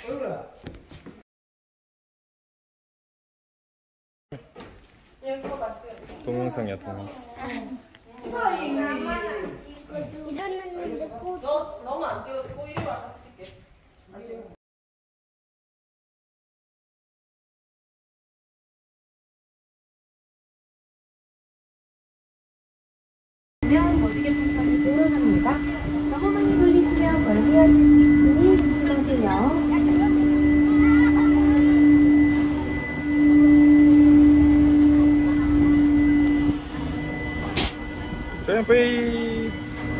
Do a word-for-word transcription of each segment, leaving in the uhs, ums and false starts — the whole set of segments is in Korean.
동영상이야, 동영상. 너 너무 안 찍어주고 이리 와 같이 찍게. 거지개 풍선이 돌아갑니다. 너무 많이 돌리시면 멀미하실 수 있으니 조심하세요. 점프!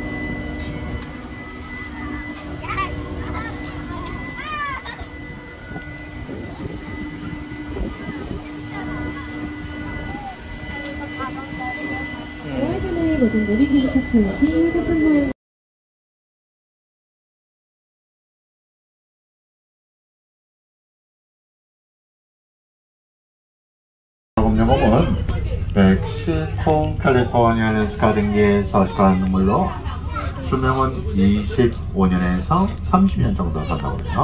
여행의 모든 놀이기구 탑승 시 휴대폰 사용 작업용은 멕시코 캘리포니아에서 등기에 서식한 눈물로 수명은 이십오 년에서 삼십 년 정도 산다고 해요.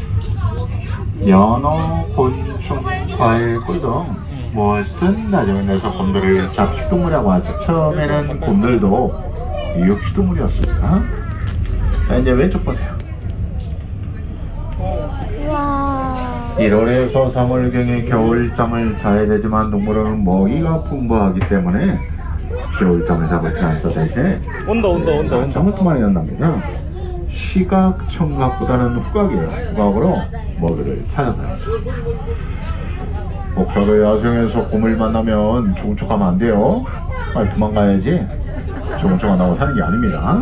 연어, 곤충, 과일, 꿀 등 무엇이든 나중에 내서 곰돌이를 잡식동물이라고 하죠. 처음에는 곰들도 육식동물이었습니다. 자, 이제 왼쪽 보세요. 일월에서 삼월경에 겨울잠을 자야 되지만 동물은 먹이가 풍부하기 때문에 겨울잠을 잡을 때 안 써도 이제 온다 온다 온다 온다. 잠을 더 많이 잔답니다. 시각, 청각보다는 후각이에요. 후각으로 먹이를 찾아다녀요. 혹시라도 야생에서 곰을 만나면 좋은 척하면 안 돼요. 빨리 도망가야지. 좋은 척 안 하고 사는 게 아닙니다.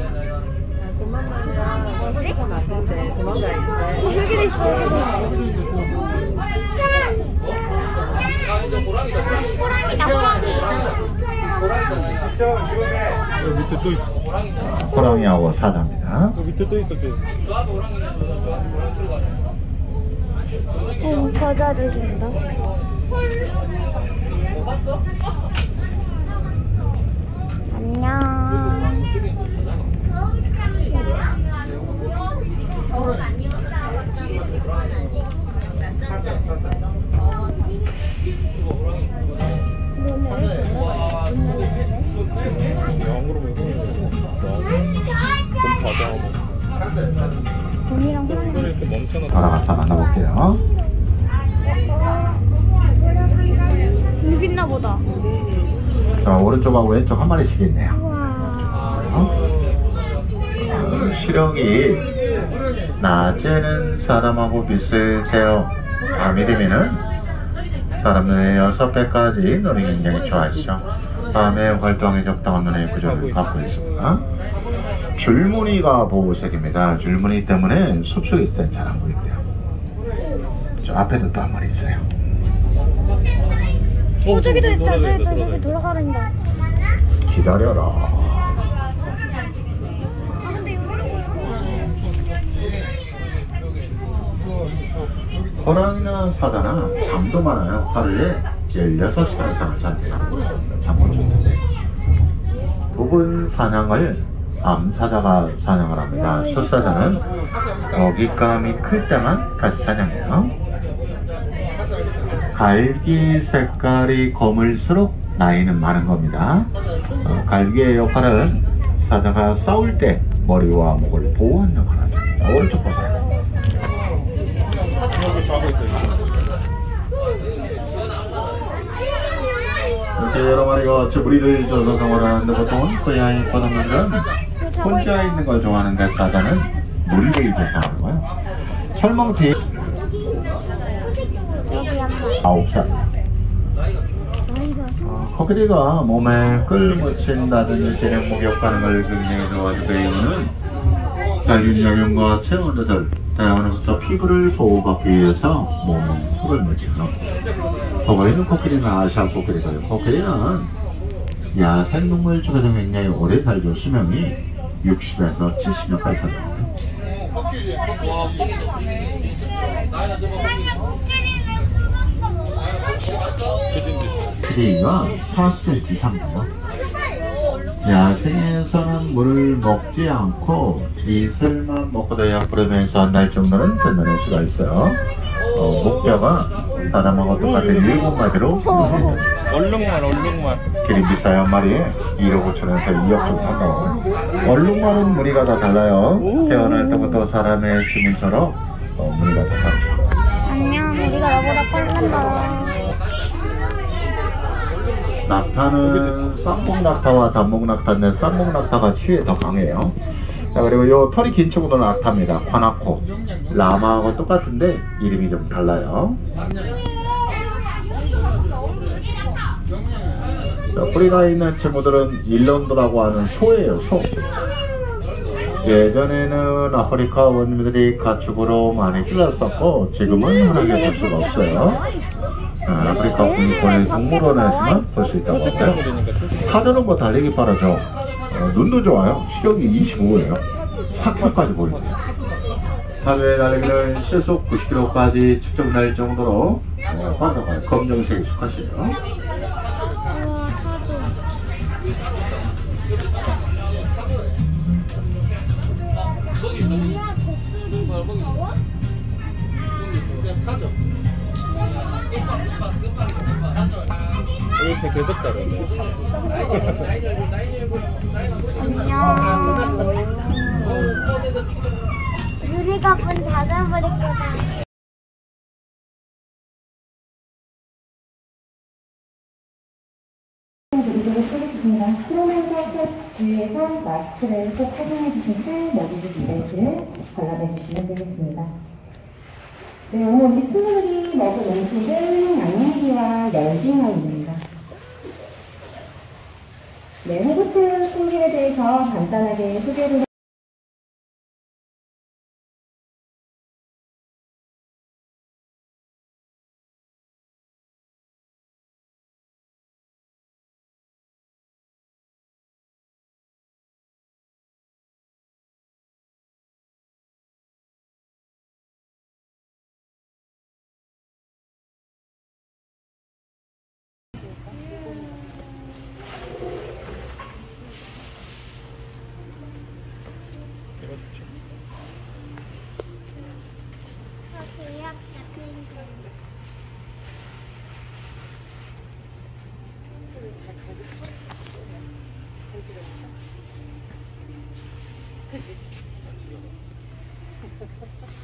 여기도 있어, 여기도 있어. 호랑이다, 호랑이. 여기 밑에 또 있어. 호랑이하고 사자입니다. 여기 밑에 또 있어. 어, 과자를 준다. 안녕. 곰이랑 호랑이 돌아가서 만나볼게요. 여기 있나 보다. 자, 오른쪽하고 왼쪽 한 마리씩 있네요. 어? 시력이 낮에는 사람하고 비슷해요. 밤이 되면은 사람의 여섯 배까지 눈이 굉장히 좋아하시죠. 밤에 활동에 적당한 눈의 구조를 갖고 있습니다. 줄무늬가 보호색입니다. 줄무늬 때문에 숲속에 있을 땐 잘 안 보이고요. 저 앞에도 또 한 마리 있어요. 어, 저기도 있다, 저기도, 저기 돌아가는다. 기다려라. 아, 근데 이거를 호랑이나 사자나 잠도 많아요. 하루에 열여섯 시간 이상을 잔대요. 잠을 못해요. 부분 사냥을 암사자가 사냥을 합니다. 숫사자는 먹잇감이 클 때만 같이 사냥해요. 갈기 색깔이 검을수록 나이는 많은 겁니다. 어, 갈기의 역할은 사자가 싸울 때 머리와 목을 보호하는 역할을 하죠. 자, 오른쪽 보세요. 이렇게 여러 마리가 같이 무리를 져서 생활하는데 보통은 고양이 보다는 혼자 있는 걸 좋아하는데 사자는 무리를 져서 하는 거예요. 철멍티 아홉 살. 어, 코끼리가 몸에 끌 묻힌다든지 대량 목욕하는 걸 굉장히 좋아하는 그 이유는 살균작용과 체온 조절, 자연으로부터 피부를 보호받기 위해서 몸에 흙을 묻히고 코끼리는 코끼리는 아시아 코끼리고요. 코끼리는 야생동물 중에서 굉장히 오래 살죠. 수명이 육십에서 칠십 년까지 살아요. 키가 사십 센티미터 이상 돼요. 야생에서는 물을 먹지 않고 이슬만 먹고 약부르면서 한 달 정도는 견뎌낼 수가 있어요. 어, 목표가 사람하고 똑같은 일곱 마디로 얼룩말 얼룩말. 기린비싸 한 마리에 일억 오천에서 이억 정도 한다고. 얼룩말은 무늬가 다 달라요. 태어날 때부터 사람의 지문처럼 어, 무늬가 다 다르죠. 안녕, 우리가 너보다 빨랐다. 낙타는 쌍목낙타와 단목낙타인데 쌍목낙타가 취에 더 강해요. 자, 그리고 요 털이 긴 친구는 낙타입니다. 화나코. 라마하고 똑같은데 이름이 좀 달라요. 자, 뿌리가 있는 친구들은 일런드라고 하는 소예요, 소. 예전에는 아프리카 원주민들이 가축으로 많이 길렀었고 지금은 흔하게 볼 수가 없어요. 아, 아프리카 국립공원 동물원에서만 볼 수 있다고 하고요. 타조는 뭐 달리기 빠르죠. 어, 눈도 좋아요. 시력이 이십오예요. 사과까지 보입니다. 타조의 달리기는 시속 구십 킬로미터까지 측정될 정도로 어, 빠르고 검정색이 익숙하시죠. 이렇게 계속 따르네. 안녕. 우리가 문 닫아버릴 거다. 드리도록 하겠습니다. 코로나 주의에서 마스크를 꼭 착용해 주시고 모두 이벤트를 관람해 주시면 되겠습니다. 네, 오늘 우리 친구들이 먹을 음식은 양념기와 멸빙어입니다. 네, 호구트 손질에 대해서 간단하게 소개를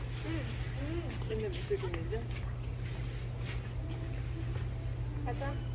가자.